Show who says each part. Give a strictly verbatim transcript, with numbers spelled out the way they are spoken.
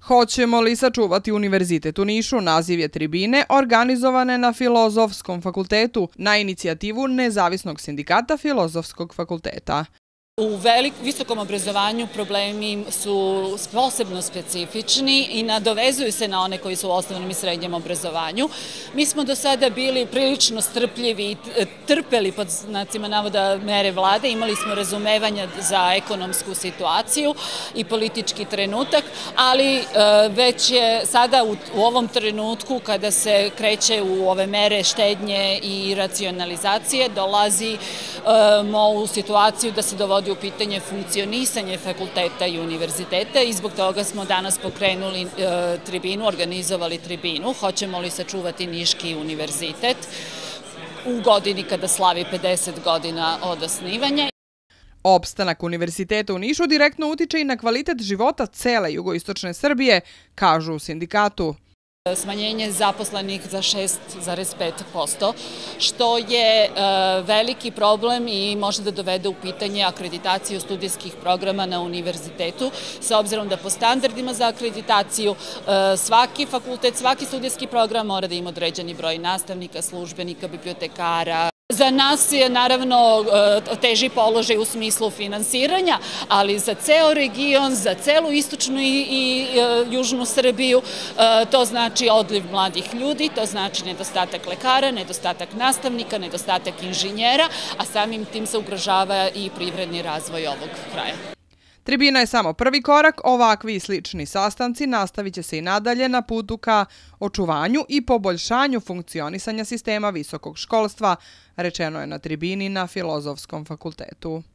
Speaker 1: Hoćemo li sačuvati Univerzitet u Nišu? Naziv je tribine organizovane na Filozofskom fakultetu na inicijativu Nezavisnog sindikata Filozofskog fakulteta.
Speaker 2: U visokom obrazovanju problemi su posebno specifični i nadovezuju se na one koji su u osnovnom i srednjem obrazovanju. Mi smo do sada bili prilično strpljivi i trpeli pod znacima navoda mere vlade, imali smo razumevanja za ekonomsku situaciju i politički trenutak, ali već je sada u ovom trenutku kada se kreće u ove mere štednje i racionalizacije, dolazimo u situaciju da se dovodi u pitanje funkcionisanje fakulteta i univerziteta i zbog toga smo danas pokrenuli tribinu, organizovali tribinu. Hoćemo li sačuvati Niški univerzitet u godini kada slavi pedeset godina od osnivanja?
Speaker 1: Opstanak univerziteta u Nišu direktno utiče i na kvalitet života cele jugoistočne Srbije, kažu u sindikatu.
Speaker 2: Smanjenje zaposlenih za šest zarez pet posto, što je veliki problem i može da dovede u pitanje akreditaciju studijskih programa na univerzitetu, s obzirom da po standardima za akreditaciju svaki fakultet, svaki studijski program mora da ima određeni broj nastavnika, službenika, bibliotekara. Za nas je naravno teži položaj u smislu finansiranja, ali za ceo region, za celu istočnu i južnu Srbiju, to znači odliv mladih ljudi, to znači nedostatak lekara, nedostatak nastavnika, nedostatak inženjera, a samim tim se ugrožava i privredni razvoj ovog kraja.
Speaker 1: Tribina je samo prvi korak, ovakvi i slični sastanci nastavit će se i nadalje na putu ka očuvanju i poboljšanju funkcionisanja sistema visokog školstva, rečeno je na tribini na Filozofskom fakultetu.